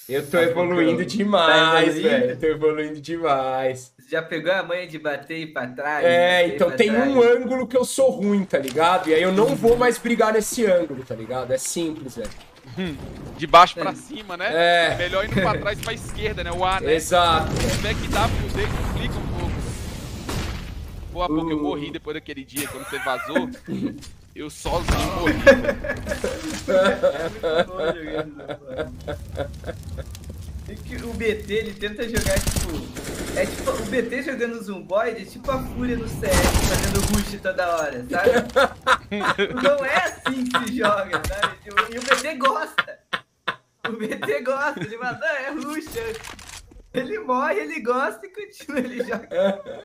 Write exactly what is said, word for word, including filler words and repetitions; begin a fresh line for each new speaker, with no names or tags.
Eu tô
Tá
evoluindo
focando. Tá
demais, velho.
evoluindo?
Tô evoluindo demais.
Já pegou a manha de bater e pra trás,
É,
bater e
então
pra
tem um
trás?
ângulo que eu sou ruim, tá ligado? E aí eu não vou
Uhum.
mais brigar nesse ângulo, tá ligado? É simples, velho.
De baixo pra cima, né? É
É,
melhor indo pra trás e pra esquerda, né? O A, né?
exato,
Se
velho.
tiver que W, o D complica um pouco. Pô, a pouco eu morri
O...
depois daquele dia, quando você vazou. Eu sozinho morri, velho.
É muito bom jogando Zumboid. É que o B T, ele tenta jogar, tipo... É tipo, o B T jogando Zumboid é tipo a Fúria no C S, fazendo rush toda hora, sabe? Não é assim que se joga, sabe? E o B T gosta. O B T gosta, ele fala, não, é rush. Ele morre, ele gosta e continua, ele joga.